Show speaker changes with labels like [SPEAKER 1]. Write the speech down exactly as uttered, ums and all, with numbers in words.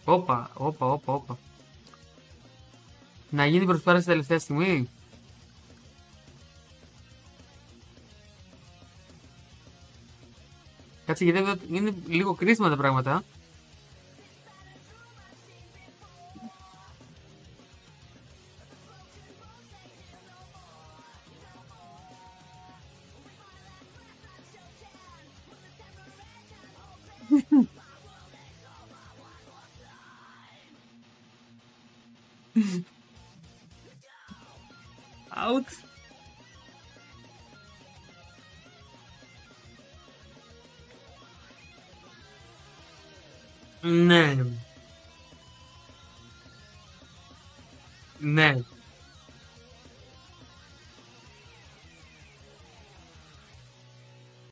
[SPEAKER 1] Όπα, όπα, όπα, όπα. Να γίνει προσπάθεια στη τελευταία στιγμή. Κάτσε γιατί εδώ είναι λίγο κρίσιμα τα πράγματα. Out. Ναι. Ναι.